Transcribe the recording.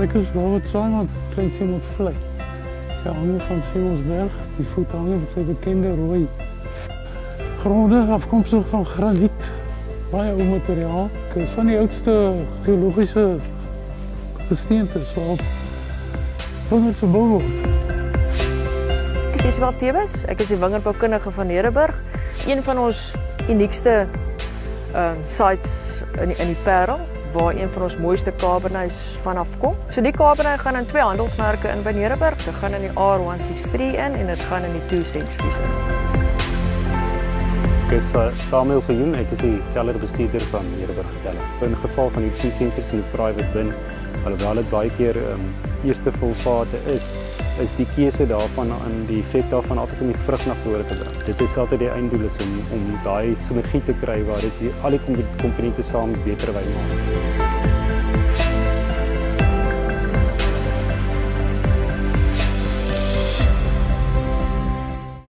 Ek is Dawid Saayman, Klein Simonsvlei. Ja, hanger van Simonsberg, die voethanger met sy bekende rooi gronde, afkomstig van graniet. Baie ou materiaal. Dit is van die oudste geologiese gesteentes waarop wingerd verbou word. Ek is Isabel Tewes, ek is die wingerdboukundige van Nederburg. Een van ons uniekste sites in die Parel, waar een van ons mooiste Cabernets vanaf kom. So die Cabernet gaan in 2 handelsmerke in by Nederburg. Dit gaan in die R163 in en dit gaan in die 2 Centuries in. Ek is Simonsberg, ek is die tellerbestuurder van Nederburg teller. In geval van die 2 Centuries en die private bin, alhoewel dit baie keer eerste volvate is die keuse daarvan en die effek daarvan altyd om die vrug na vore te bring. Dit is altyd die einddoel is om daai sinergie te kry waar dit al die komponente saam beter wyn maak.